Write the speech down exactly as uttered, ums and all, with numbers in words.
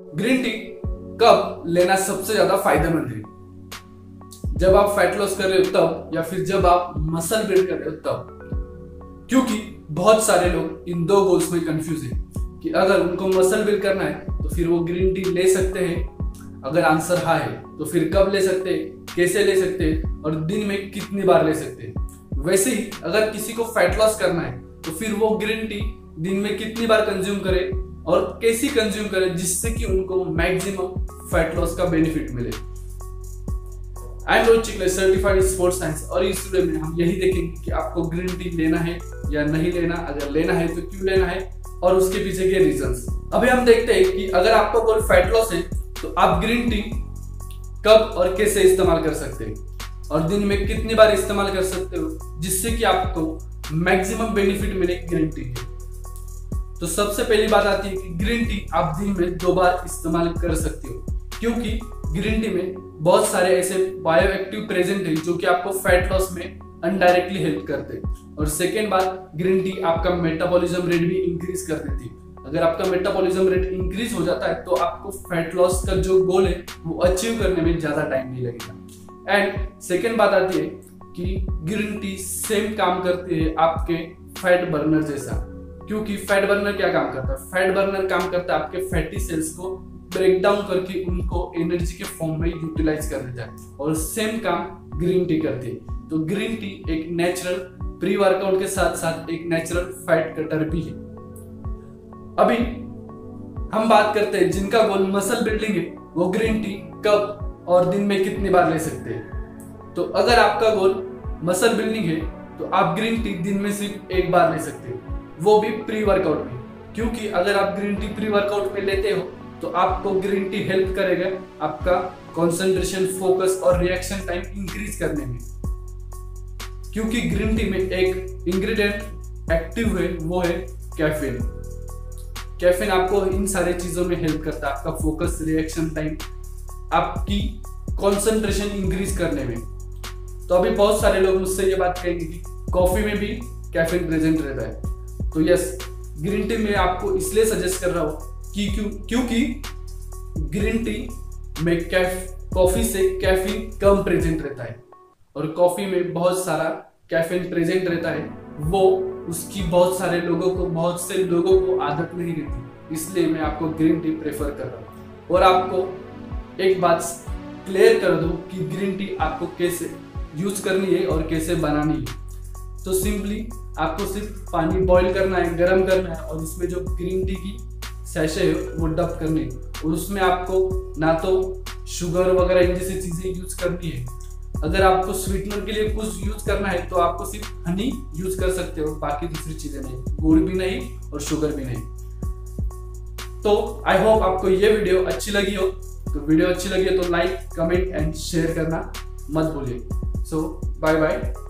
Green tea कब लेना सबसे ज्यादा फायदेमंद है? जब आप फैट लॉस कर रहे हो तब, या फिर जब आप मसल बिल्ड कर रहे हो तब। क्योंकि बहुत सारे लोग इन दो गोल्स में कंफ्यूज है कि अगर उनको मसल बिल्ड करना है तो फिर वो ग्रीन टी ले सकते हैं। अगर आंसर हाँ है तो फिर कब ले सकते हैं, कैसे ले सकते हैं और दिन में कितनी बार ले सकते हैं। वैसे ही अगर किसी को फैट लॉस करना है तो फिर वो ग्रीन टी दिन में कितनी बार कंज्यूम करे और कैसी कंज्यूम करे जिससे कि उनको मैक्सिमम फैट लॉस का बेनिफिट मिले। I am Rohit Chikhale, certified sports science, और इस वीडियो में हम यही देखेंगे कि आपको ग्रीन टी लेना है या नहीं लेना, अगर लेना है तो क्यों लेना है और उसके पीछे के रीजंस। अभी हम देखते हैं कि अगर आपका कोई फैट लॉस है तो आप ग्रीन टी कब और कैसे इस्तेमाल कर सकते हैं और दिन में कितनी बार इस्तेमाल कर सकते हो जिससे कि आपको मैक्सिमम बेनिफिट मिले ग्रीन टी के। तो सबसे पहली बात आती है कि ग्रीन टी आप दिन में दो बार इस्तेमाल कर सकते हो, क्योंकि ग्रीन टी में बहुत सारे ऐसे बायो एक्टिव प्रेजेंट है जो कि आपको फैट लॉस में अनडायरेक्टली हेल्प करते हैं। और सेकेंड बात, ग्रीन टी आपका मेटाबॉलिज्म रेट भी इंक्रीज कर देती है। अगर आपका मेटाबॉलिज्म रेट इंक्रीज हो जाता है तो आपको फैट लॉस का जो गोल है वो अचीव करने में ज्यादा टाइम नहीं लगेगा। एंड सेकेंड बात आती है कि ग्रीन टी सेम काम करती है आपके फैट बर्नर जैसा, क्योंकि फैट बर्नर क्या काम करता है? फैट बर्नर काम करता है आपके फैटी सेल्स को ब्रेक डाउन करके उनको एनर्जी के फॉर्म में यूटिलाइज कर देता है, और सेम काम ग्रीन टी करती है। तो ग्रीन टी एक नेचुरल प्री वर्कआउट के साथ साथ एक नेचुरल फैट कटर भी है। अभी हम बात करते हैं जिनका गोल मसल बिल्डिंग है, वो ग्रीन टी कब और दिन में कितनी बार ले सकते हैं। तो अगर आपका गोल मसल बिल्डिंग है तो आप ग्रीन टी दिन में सिर्फ एक बार ले सकते हो, वो भी प्री वर्कआउट में। क्योंकि अगर आप ग्रीन टी प्री वर्कआउट में लेते हो तो आपको ग्रीन टी हेल्प करेगा आपका कंसंट्रेशन, फोकस और रिएक्शन टाइम इंक्रीज करने में। क्योंकि ग्रीन टी में एक इंग्रेडिएंट एक्टिव है, वो है कैफीन। कैफीन आपको इन सारे चीजों में हेल्प करता है, आपका फोकस, रिएक्शन टाइम, आपकी कंसंट्रेशन इंक्रीज करने में। तो अभी बहुत सारे लोग मुझसे ये बात कहेंगे कि कॉफी में भी कैफीन प्रेजेंट रहता है। तो यस, ग्रीन टी में आपको इसलिए सजेस्ट कर रहा हूं कि क्यों क्योंकि ग्रीन टी में कैफ कॉफी से कैफीन कम प्रेजेंट रहता है, और कॉफी में बहुत सारा कैफीन प्रेजेंट रहता है, वो उसकी बहुत सारे लोगों को बहुत से लोगों को आदत नहीं रहती। इसलिए मैं आपको ग्रीन टी प्रेफर कर रहा हूँ। और आपको एक बात क्लियर कर दूं कि ग्रीन टी आपको कैसे यूज करनी है और कैसे बनानी है। तो सिंपली आपको सिर्फ पानी बॉईल करना है, गर्म करना है, और उसमें जो ग्रीन टी की सैशे है वो डब करनी है, और उसमें आपको ना तो शुगर वगैरह इन जैसी चीजें यूज करनी है। अगर आपको स्वीटनर के लिए कुछ यूज करना है तो आपको सिर्फ हनी यूज कर सकते हो, बाकी दूसरी चीजें नहीं, गुड़ भी नहीं और शुगर भी नहीं। तो आई होप आपको ये वीडियो अच्छी लगी हो। तो वीडियो अच्छी लगी हो तो लाइक, कमेंट एंड शेयर करना मत भूलिए। So bye bye.